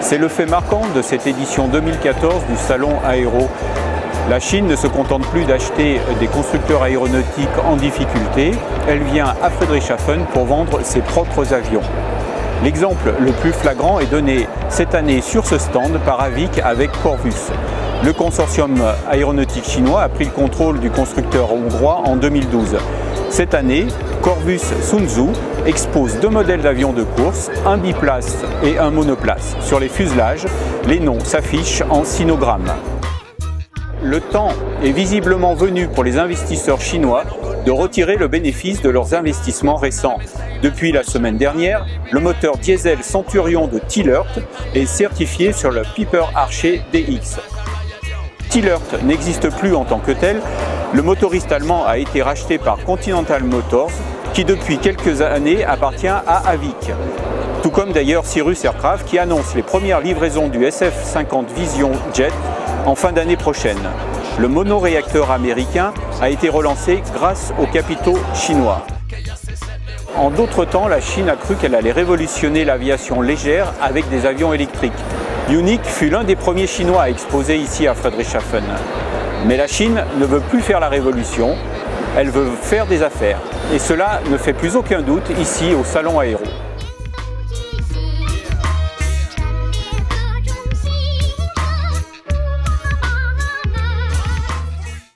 C'est le fait marquant de cette édition 2014 du Salon Aéro. La Chine ne se contente plus d'acheter des constructeurs aéronautiques en difficulté, elle vient à Friedrichshafen pour vendre ses propres avions. L'exemple le plus flagrant est donné cette année sur ce stand par Avic avec Corvus. Le consortium aéronautique chinois a pris le contrôle du constructeur hongrois en 2012. Cette année, Corvus Sunzu expose deux modèles d'avions de course, un biplace et un monoplace. Sur les fuselages, les noms s'affichent en sinogrammes. Le temps est visiblement venu pour les investisseurs chinois de retirer le bénéfice de leurs investissements récents. Depuis la semaine dernière, le moteur diesel Centurion de Tillert est certifié sur le Piper Archer DX. Tillert n'existe plus en tant que tel. Le motoriste allemand a été racheté par Continental Motors, qui depuis quelques années appartient à Avic. Tout comme d'ailleurs Cirrus Aircraft qui annonce les premières livraisons du SF-50 Vision Jet en fin d'année prochaine. Le monoréacteur américain a été relancé grâce aux capitaux chinois. En d'autres temps, la Chine a cru qu'elle allait révolutionner l'aviation légère avec des avions électriques. Yunik fut l'un des premiers Chinois à exposer ici à Friedrichshafen. Mais la Chine ne veut plus faire la révolution, elle veut faire des affaires. Et cela ne fait plus aucun doute ici au Salon Aéro.